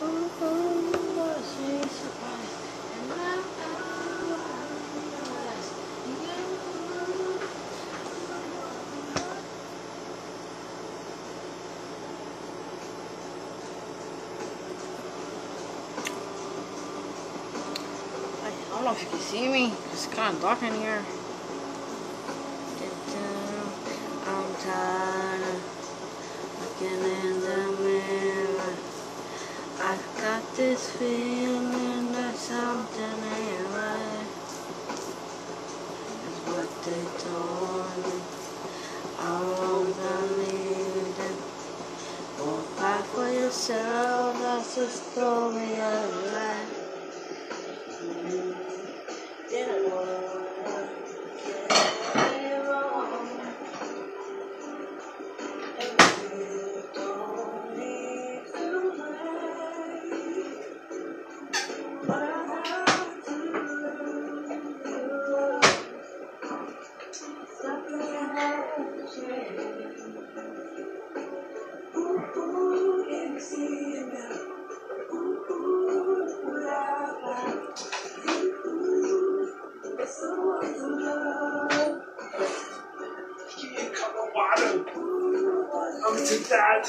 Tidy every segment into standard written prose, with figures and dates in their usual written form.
I don't know if you can see me. It's kind of dark in here. I'm tired of looking in the mirror. I've got this feeling that something ain't right. That's what they told me. I won't believe them. Go fight for yourself. That's the story of life. I'm to dad.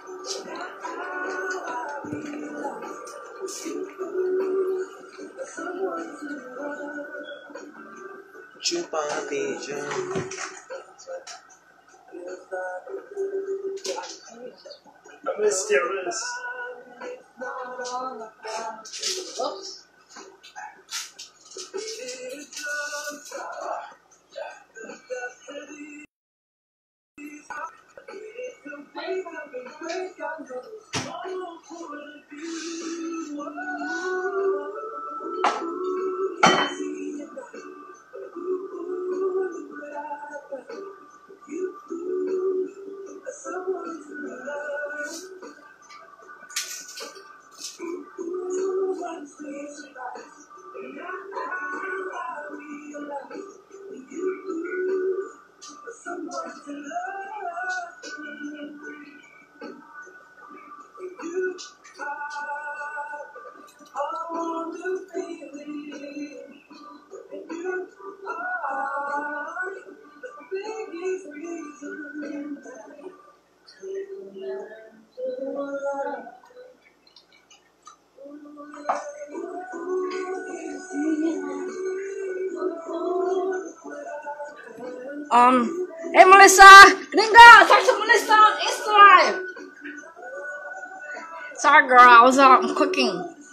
I'm mysterious. Oops. Hey Melissa, Gringo, talk to Melissa on Instagram. Sorry girl, I was cooking.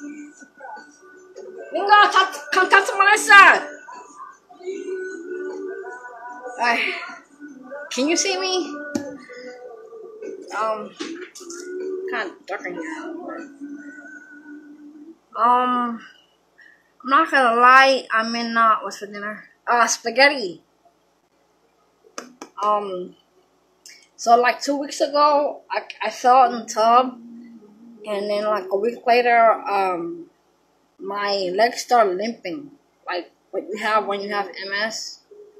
Gringo, come talk to Melissa. Can you see me? Kind of dark in here. I'm not gonna lie, I'm in, what's for dinner? Spaghetti. So like 2 weeks ago, I fell in the tub, and then like a week later, my legs started limping, like what you have when you have MS.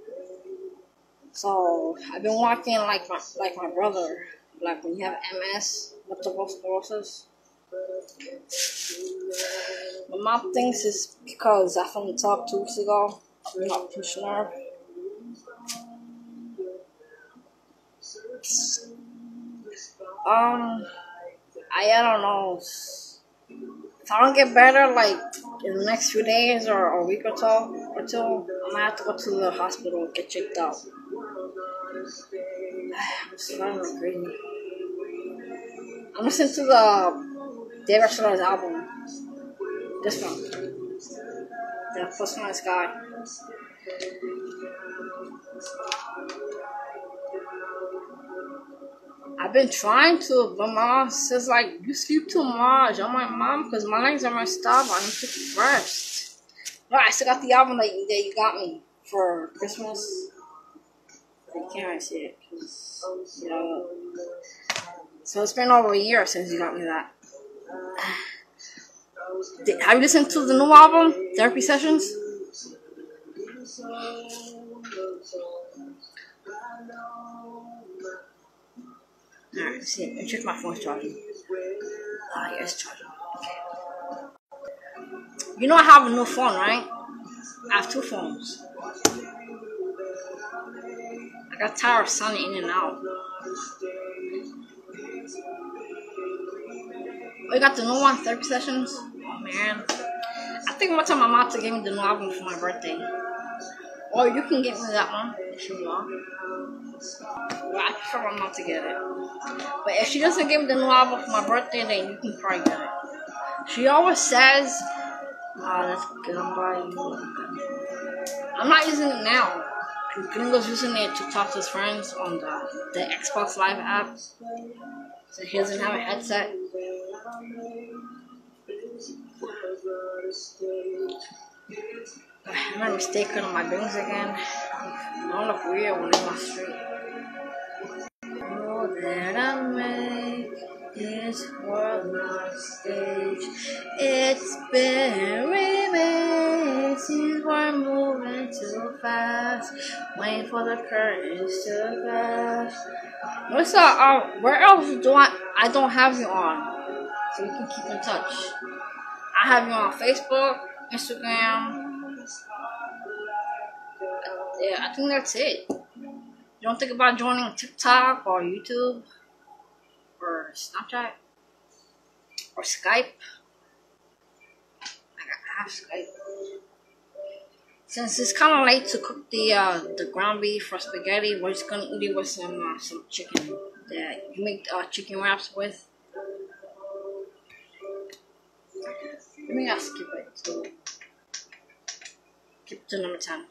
So I've been walking like my brother, like when you have MS, multiple sclerosis. My mom thinks it's because I fell in the tub 2 weeks ago. I'm not too sure. I don't know. If I don't get better, like in the next few days or a week or two, I'm gonna have to go to the hospital and get checked out. I'm starting to crazy. I'm listening to the David Archuleta's album. This one, the First One in the Sky. I've been trying to, but my mom says like, you sleep too much. I'm like, mom, because my legs are messed up. I need to rest. No, I still got the album that you got me for Christmas. You can't really see it, cause, you know. So it's been over a year since you got me that. Have you listened to the new album, Therapy Sessions? Alright, let's see. Let me check my phone's charging. Ah, yeah, it's charging. You know I have a new phone, right? I have two phones. I got tired of signing in and out. Oh, you got the new one, therapy sessions? Oh man. I think one time my mom gave me the new album for my birthday. Or you can get me that one if you want. Well, I prefer my mom to get it. But if she doesn't give me the new album for my birthday, then you can probably get it. She always says, that's good, I'm buying you. I'm not using it now. Gringo's using it to talk to his friends on the Xbox Live app. So he doesn't have a headset. I made a mistake on my bangs again. I don't look weird when I'm on the street. All that I make is for my stage. It's been remixes, we're moving too fast. Waiting for the curtains to crash. What's up? Where else do I don't have you on? So we can keep in touch. I have you on Facebook, Instagram. Yeah, I think that's it. You don't think about joining TikTok or YouTube or Snapchat or Skype? I have Skype. Since it's kind of late to cook the ground beef for spaghetti, we're just gonna eat it with some chicken that you make chicken wraps with. Let me not skip it. So skip to number 10.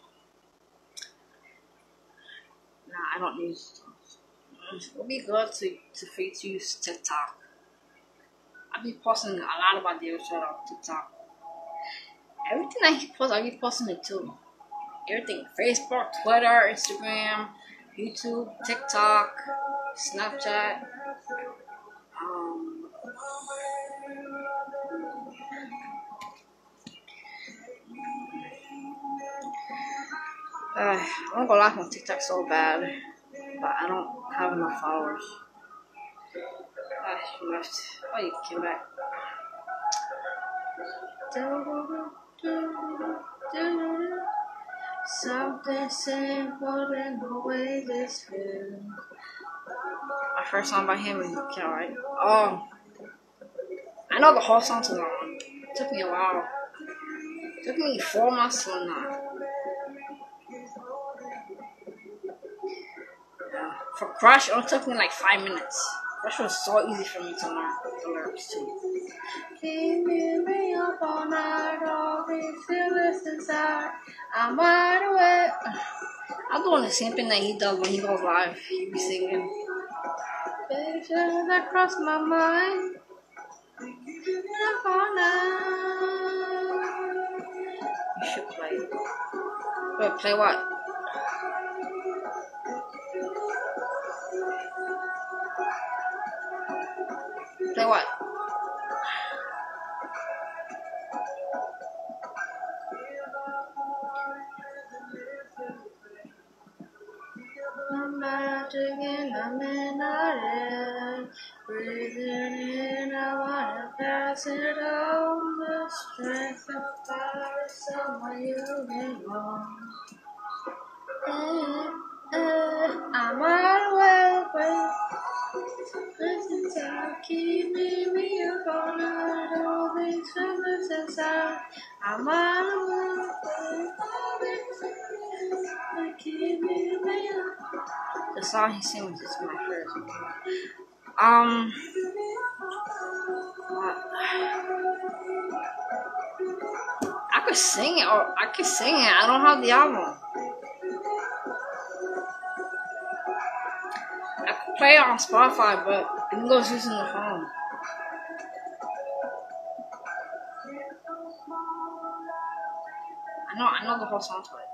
Nah, I don't use those. It would be good for you to use TikTok. I'll be posting a lot about the other side of TikTok. Everything I post, I'll be posting it too. Everything. Facebook, Twitter, Instagram, YouTube, TikTok, Snapchat. I'm gonna go live on TikTok so bad, but I don't have enough followers. She left. Oh, you came back. Something simple in the way this feels. My first song by him is okay, right? Oh, I know the whole song too long. It took me a while. It took me 4 months to learn that. For Crush, it only took me like 5 minutes. Crush was so easy for me to learn the lyrics too. Keep me up all night, all these feelings inside. I'm wide awake. I'm doing the same thing that he does when he goes live. He be singing. Pictures that cross my mind. Up all night. You should play. Wait, play what? Play what? I'm magic and I'm in a breathing in, I wanna pass it on. The strength of fire is somewhere you belong. I'm wide awake. Listen to keep me up all night. All these feelings inside. I'm wide awake. All these feelings that keep me up. The song he sings is my favorite. I could sing it, or I could sing it. I don't have the album. I could play it on Spotify, but Bingo's using the phone. I know the whole song to it.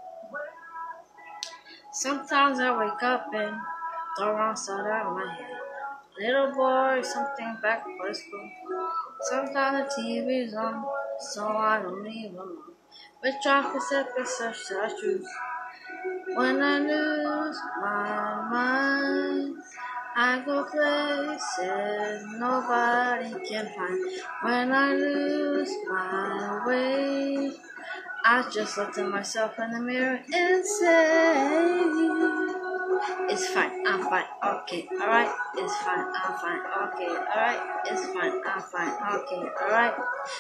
Sometimes I wake up and the wrong side of my head. Little boy, something back for school. Sometimes the TV's on, so I don't leave alone. But traffic is such a truth. When I lose my mind, I go places nobody can find. When I lose my way, I just look at myself in the mirror and say, it's fine, I'm fine, okay, alright, it's fine, I'm fine, okay, alright, it's fine, I'm fine, okay, alright,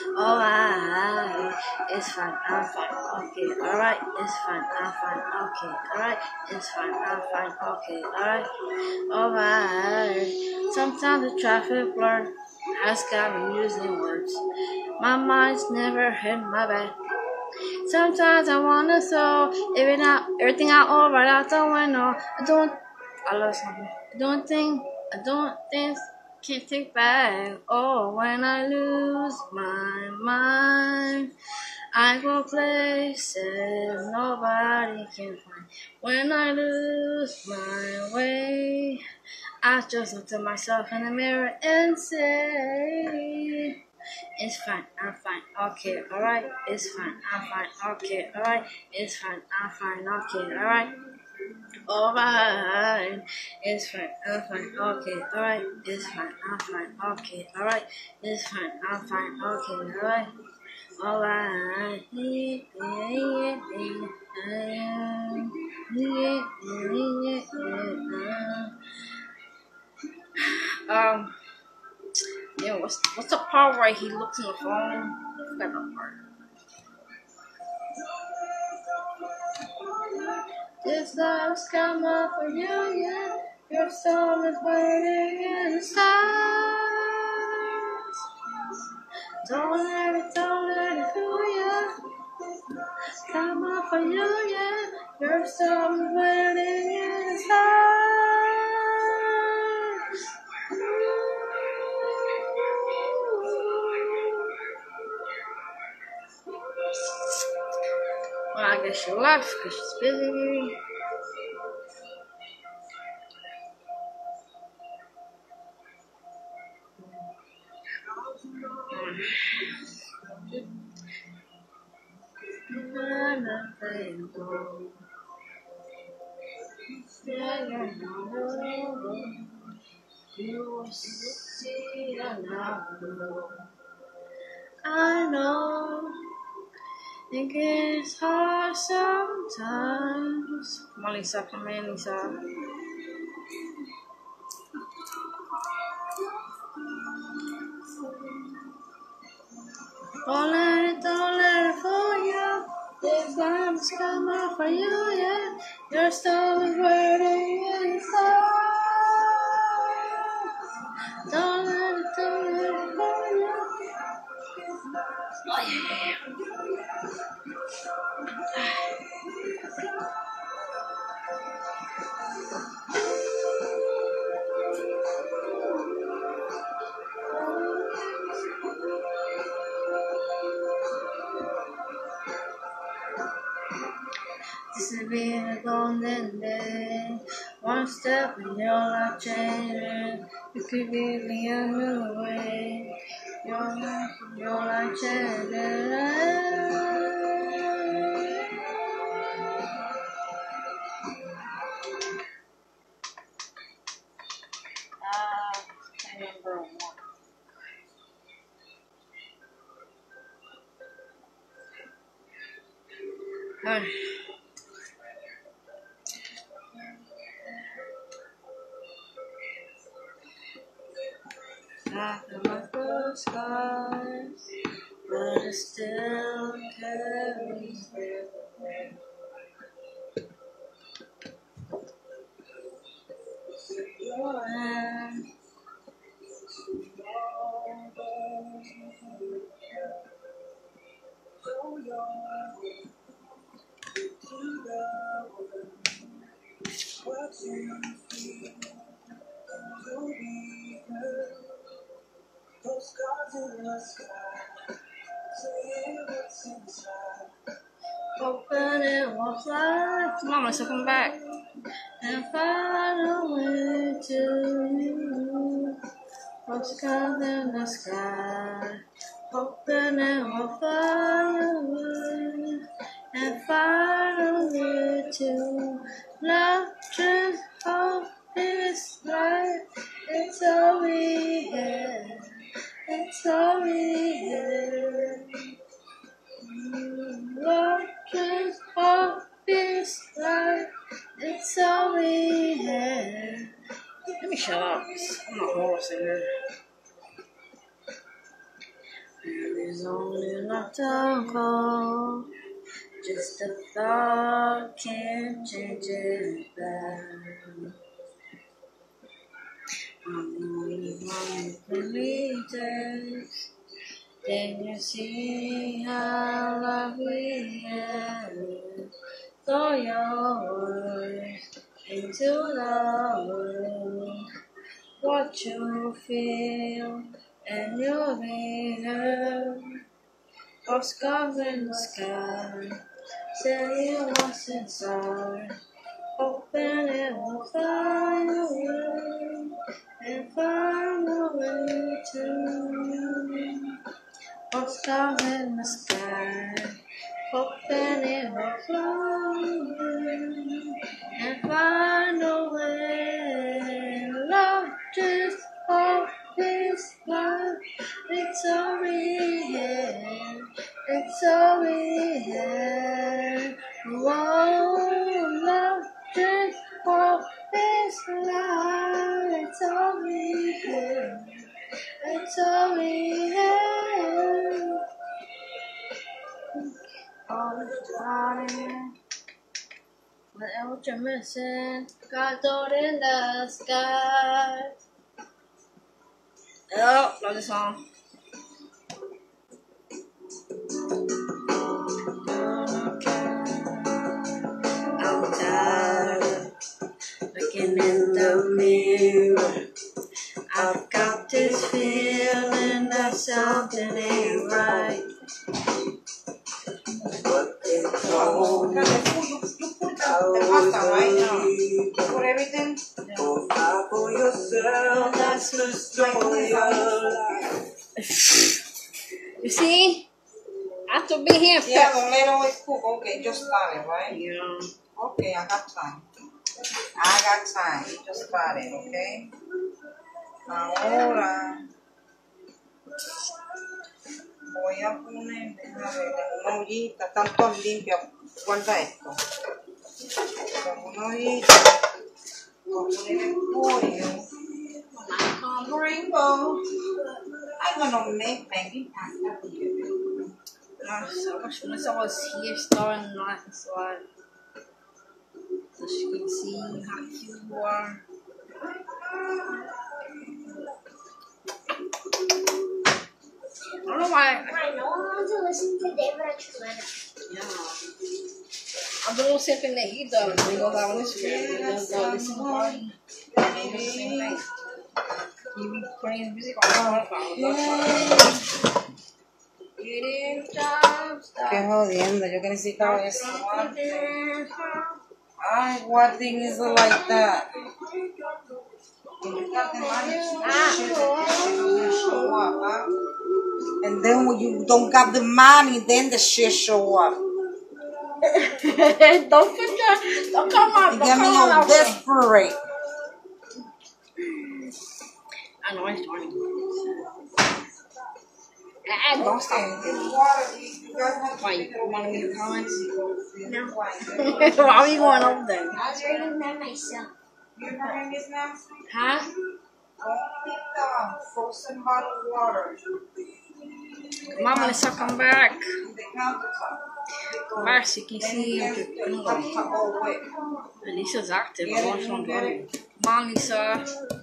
it's fine, I'm fine, okay, alright, it's fine, I'm fine, okay, alright, it's fine, I'm fine, okay, alright. Sometimes the traffic blur has got me using words. My mind's never hit my back. Sometimes I wanna throw everything out all right out the window. I love something. I don't think, can't take back. Oh, when I lose my mind, I go places nobody can find. When I lose my way, I just look at myself in the mirror and say, it's fine, I'm fine, okay, alright, it's fine, I'm fine, okay, alright, it's fine, I'm fine, okay, alright, it's fine, I'm fine, okay, alright, it's fine, I'm fine, okay, alright, it's fine, I'm fine, okay, alright, yeah, what's the part where he looks in the phone? I forgot that part. This love's come up for you, yeah. Your soul is waiting in the stars. Don't let it fool you. Come up for you, yeah. Your soul is waiting in the stars. Well, I guess she left because she's busy. You see I know it gets hard sometimes. Come on, Lisa, come in, Lisa. Don't let it fool you. This time's come up for you, yeah. Your soul is waiting inside. Don't let it fool you. Oh, yeah. This has been a golden day. One step and your life changing. You could give me a new way. Your life changing. Number one. Half of my blue skies, but it still carries your hand. Those stars in the sky, saying what's inside. Open it will fly. Mama, so come back. And find a way to you. Postcards in the sky. Open it will fly away. And find a way to love, truth, hope, this life. it's all we have. Love just hope is life, it's all we have. Let me shut up. I'm not a horror singer. There is only enough to go. Just a thought can't change it back. I'm only one believers. Then you see how lovely it is. Throw your words into the world. What you feel and you'll be heard. Postcards in the sky, saying what's inside. Hoping it will find a way and find a way to. Postcards in the sky, hoping it will fly away and find a way. Love just hope is life. It's all we have. It's all we have. Whoa, love just hope is life. It's all we have. It's all we have. All the time. What else you're missing? God's out in the sky. Oh, love this song. I'm tired looking in the mirror. I've got this feeling that something ain't right. What they call You put the pasta right now. You put everything? for yourself, that's the story of life. You see? After being here, Yeah, don't let always cook. Okay, just started, right? yeah. Okay, I got time. I got time. You just started, okay? Ahora voy a poner, déjame ver, una ollita, están todas limpias. Guarda esto. Con una ollita, voy a poner el pollo. Rainbow. I'm gonna make Maggie pasta here. So much when I was here starting life and slide. So she can see how cute you are. I don't know why. Right, no one wants to listen to David Archuleta. Yeah. I'm doing the same thing that he does. He goes out on his street. He does all this and that. He does the same thing. He be playing his music on Spotify. Qué jodiendo, yo que necesitaba eso antes. Ay, what thing is like that? You got the money, shit doesn't show up, huh? And then when you don't got the money, then the shit show up. Don't come on. You get me all desperate. I know it's funny. Don't stop. Why, you want to leave comments? No. Why are you going over there? I was reading them myself. Your name is nasty? Huh? Only the frozen bottled water. Mom, Melissa, come back. In the countertop. Come back so you can see And your the countertop all wet. Lisa's active. I want to go. Come on, Lisa.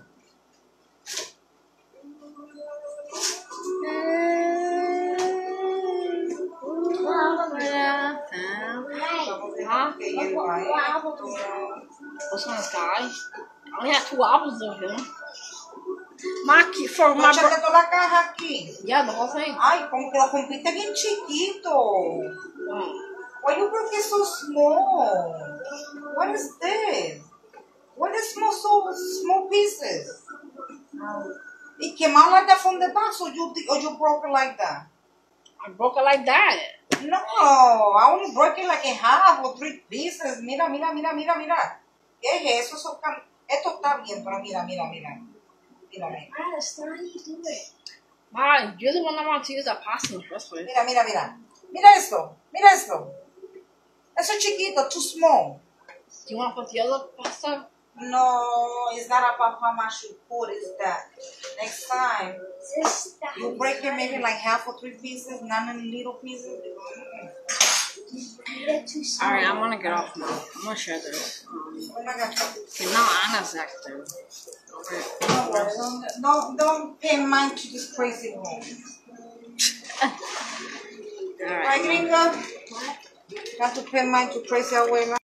Huh? What's on this guy? I only had 2 apples of him. For my Échate toda la caja aquí. yeah, the whole thing. Ay, como que lo rompiste bien chiquito. Why you broke it so small? What is this? What is small pieces? It came out like that from the box, or you broke it like that? I broke it like that. No, I only broke it like in half or 3 pieces. Mira. ¿Qué es eso? Esto está bien, pero mira. Mírame. Alice, how do you do it? Ma, you're the one that wanted to use that pasta in the first place. Mira, mira, mira. Mira esto. Mira esto. Eso es chiquito, too small. Do you want to put the other pasta? No, it's not about how much you put. It's that next time you break it maybe like half or 3 pieces, not in little pieces. Alright, I'm gonna get off now. I'm gonna share this. Oh my God. Que no, Anna's active. Okay. Don't pay mind to this crazy woman. Right, Alright. gringa? Have to pay mind to crazy abuela.